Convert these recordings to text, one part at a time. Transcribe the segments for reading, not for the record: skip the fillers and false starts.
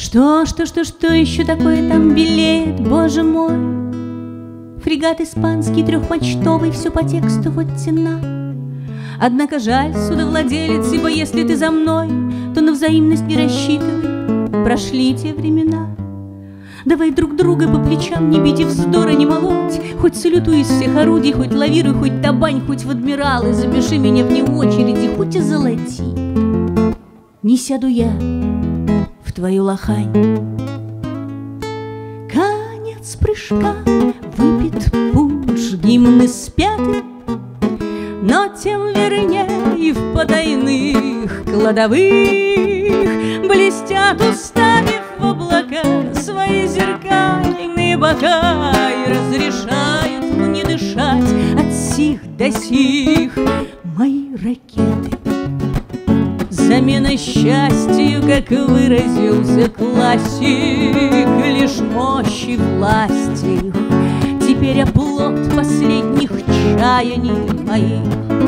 Что еще такое там белеет, боже мой? Фрегат испанский трехмачтовый, все по тексту вот цена. Однако жаль, судовладелец, ибо если ты за мной, то на взаимность не рассчитывай, прошли те времена. Давай друг друга по плечам не бить и вздора не молоть, хоть салютуй из всех орудий, хоть лавируй, хоть табань, хоть в адмиралы, запиши меня вне очереди, хоть и золоти. Не сяду я в твою лохань. Конец прыжка, выпит пунш, гимны спяты, но тем вернее в потайных кладовых блестят, уставив в облака свои зеркальные бока, и разрешают мне дышать от сих до сих мои ракеты. Замена счастью, как выразился классик, лишь мощи власти, теперь оплот последних чаяний моих.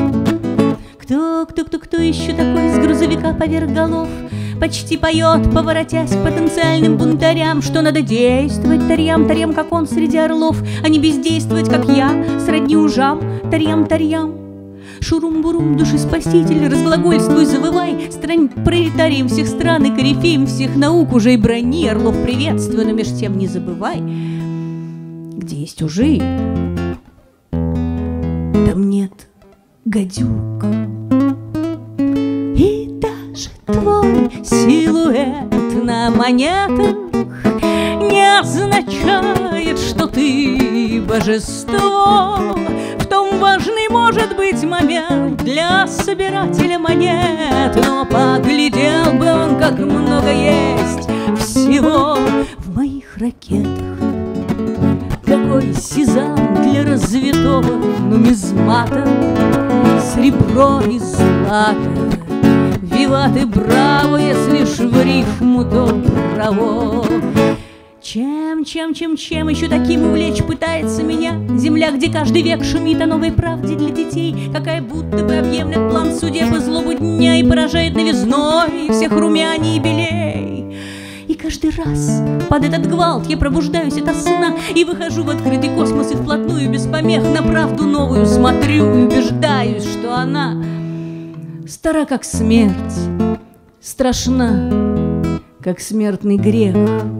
Кто еще такой с грузовика поверх голов почти поет, поворотясь к потенциальным бунтарям, что надо действовать тарьям, как он среди орлов, а не бездействовать, как я, сродни ужам, тарьям. Шурум-бурум, душеспаситель, разглагольствуй, завывай, стань пролетарием всех стран и корифеем всех наук, уже и брони орлов приветствую, но меж тем не забывай, где есть ужи, там нет гадюк. И даже твой силуэт на монетах не означает, что ты божество. В том важный может быть момент для собирателя монет, но поглядел бы он, как много есть всего в моих ракетах. Какой сезам для развитого нумизмата, серебро и злато, виват и браво, если ж в рифму, то браво. Чем еще таким увлечь пытается меня земля, где каждый век шумит о новой правде для детей, какая будто бы объемлет план судеб злобу дня и поражает новизной всех румяней и белей. И каждый раз под этот гвалт я пробуждаюсь ото сна и выхожу в открытый космос, и вплотную без помех на правду новую смотрю и убеждаюсь, что она стара, как смерть, страшна, как смертный грех.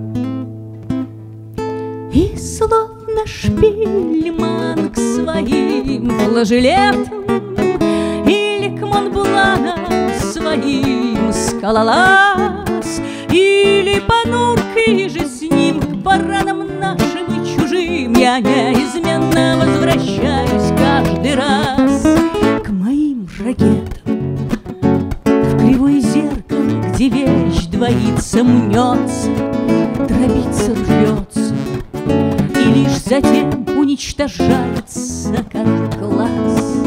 И словно Шпильман к своим флажолетам или к Монбланам своим скалолаз, или понуркой же с ним к баранам нашим и чужим, я неизменно возвращаюсь каждый раз к моим ракетам. В кривое зеркало, где вещь двоится, мнется, дробится, рвется, и лишь затем уничтожается, как глаз.